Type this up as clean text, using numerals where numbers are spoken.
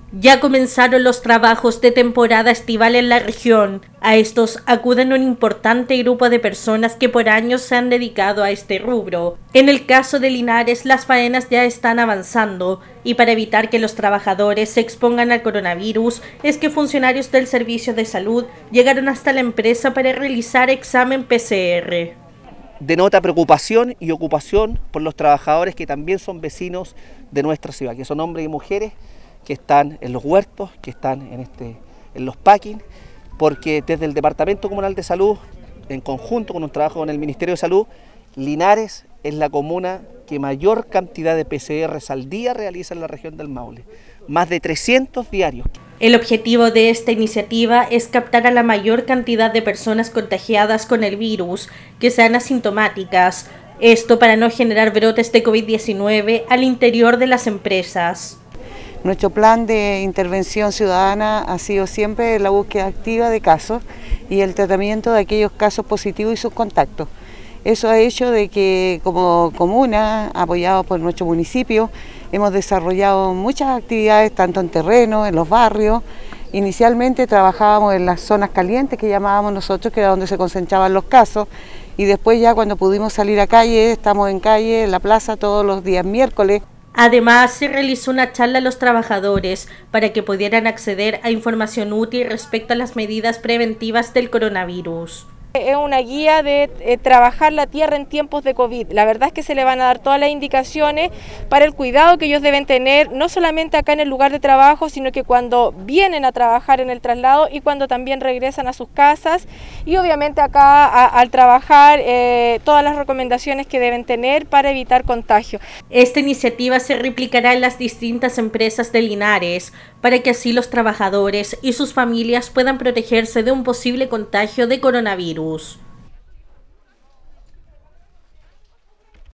Ya comenzaron los trabajos de temporada estival en la región. A estos acuden un importante grupo de personas que por años se han dedicado a este rubro. En el caso de Linares, las faenas ya están avanzando y para evitar que los trabajadores se expongan al coronavirus, es que funcionarios del servicio de salud llegaron hasta la empresa para realizar examen PCR. Denota preocupación y ocupación por los trabajadores que también son vecinos de nuestra ciudad, que son hombres y mujeres que están en los huertos, que están en los packing, porque desde el Departamento Comunal de Salud, en conjunto con un trabajo con el Ministerio de Salud, Linares es la comuna que mayor cantidad de PCRs al día realiza en la región del Maule, más de 300 diarios. El objetivo de esta iniciativa es captar a la mayor cantidad de personas contagiadas con el virus que sean asintomáticas, esto para no generar brotes de COVID-19 al interior de las empresas. Nuestro plan de intervención ciudadana ha sido siempre la búsqueda activa de casos y el tratamiento de aquellos casos positivos y sus contactos. Eso ha hecho de que como comuna, apoyados por nuestro municipio, hemos desarrollado muchas actividades tanto en terreno, en los barrios. Inicialmente trabajábamos en las zonas calientes que llamábamos nosotros, que era donde se concentraban los casos, y después ya cuando pudimos salir a calle, estamos en calle, en la plaza todos los días miércoles. Además, se realizó una charla a los trabajadores para que pudieran acceder a información útil respecto a las medidas preventivas del coronavirus. Es una guía de trabajar la tierra en tiempos de COVID. La verdad es que se le van a dar todas las indicaciones para el cuidado que ellos deben tener, no solamente acá en el lugar de trabajo, sino que cuando vienen a trabajar en el traslado y cuando también regresan a sus casas. Y obviamente acá al trabajar todas las recomendaciones que deben tener para evitar contagio. Esta iniciativa se replicará en las distintas empresas de Linares para que así los trabajadores y sus familias puedan protegerse de un posible contagio de coronavirus.